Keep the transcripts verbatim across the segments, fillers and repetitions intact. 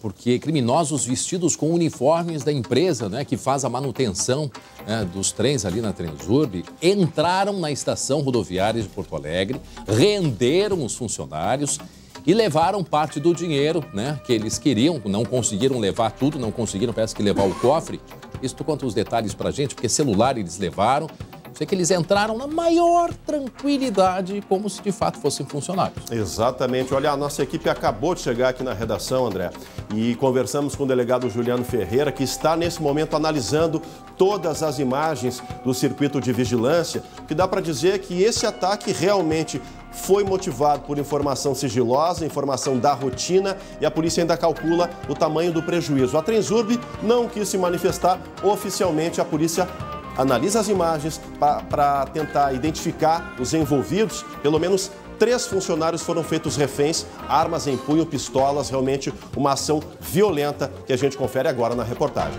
porque criminosos vestidos com uniformes da empresa, né, que faz a manutenção, né, dos trens ali na Transurb, entraram na estação rodoviária de Porto Alegre, renderam os funcionários e levaram parte do dinheiro, né, que eles queriam, não conseguiram levar tudo, não conseguiram, parece que levar o cofre. Isso tu conta os detalhes pra gente, porque celular eles levaram. Sei que eles entraram na maior tranquilidade, como se de fato fossem funcionários. Exatamente. Olha, a nossa equipe acabou de chegar aqui na redação, André, e conversamos com o delegado Juliano Ferreira, que está nesse momento analisando todas as imagens do circuito de vigilância, que dá para dizer que esse ataque realmente foi motivado por informação sigilosa, informação da rotina, e a polícia ainda calcula o tamanho do prejuízo. A Transurb não quis se manifestar oficialmente, a polícia analisa as imagens para tentar identificar os envolvidos. Pelo menos três funcionários foram feitos reféns, armas em punho, pistolas, realmente uma ação violenta que a gente confere agora na reportagem.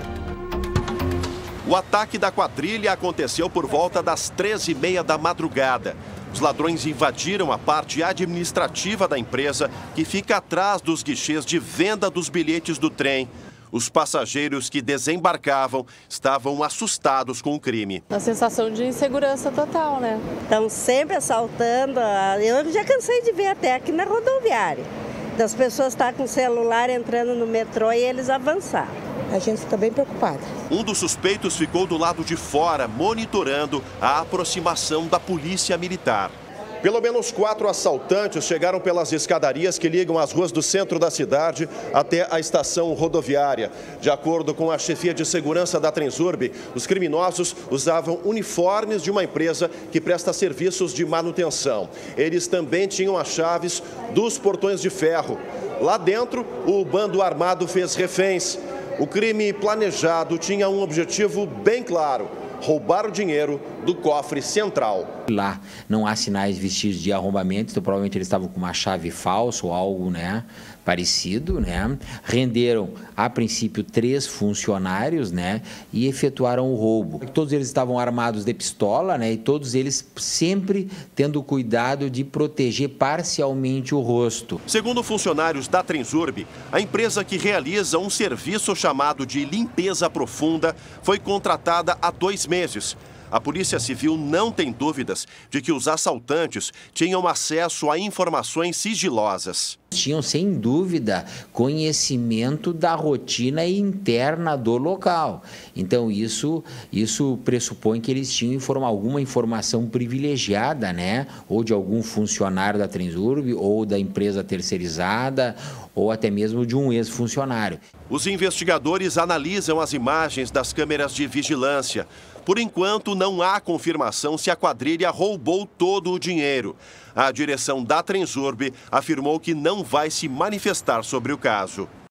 O ataque da quadrilha aconteceu por volta das treze e meia da madrugada. Os ladrões invadiram a parte administrativa da empresa, que fica atrás dos guichês de venda dos bilhetes do trem. Os passageiros que desembarcavam estavam assustados com o crime. Uma sensação de insegurança total, né? Estão sempre assaltando. Eu já cansei de ver até aqui na rodoviária. Das pessoas estar com o celular entrando no metrô e eles avançar. A gente fica bem preocupada. Um dos suspeitos ficou do lado de fora, monitorando a aproximação da polícia militar. Pelo menos quatro assaltantes chegaram pelas escadarias que ligam as ruas do centro da cidade até a estação rodoviária. De acordo com a chefia de segurança da Transurb, os criminosos usavam uniformes de uma empresa que presta serviços de manutenção. Eles também tinham as chaves dos portões de ferro. Lá dentro, o bando armado fez reféns. O crime planejado tinha um objetivo bem claro: roubar o dinheiro do cofre central. Lá não há sinais vestígios de arrombamento, então provavelmente eles estavam com uma chave falsa ou algo, né, parecido, né? Renderam, a princípio, três funcionários, né, e efetuaram o roubo. Todos eles estavam armados de pistola, né, e todos eles sempre tendo cuidado de proteger parcialmente o rosto. Segundo funcionários da Transurb, a empresa que realiza um serviço chamado de limpeza profunda foi contratada há dois meses. A Polícia Civil não tem dúvidas de que os assaltantes tinham acesso a informações sigilosas. Tinham, sem dúvida, conhecimento da rotina interna do local. Então, isso, isso pressupõe que eles tinham informa, alguma informação privilegiada, né? Ou de algum funcionário da Transurb, ou da empresa terceirizada, ou até mesmo de um ex-funcionário. Os investigadores analisam as imagens das câmeras de vigilância. Por enquanto, não há confirmação se a quadrilha roubou todo o dinheiro. A direção da Transurb afirmou que não vai se manifestar sobre o caso.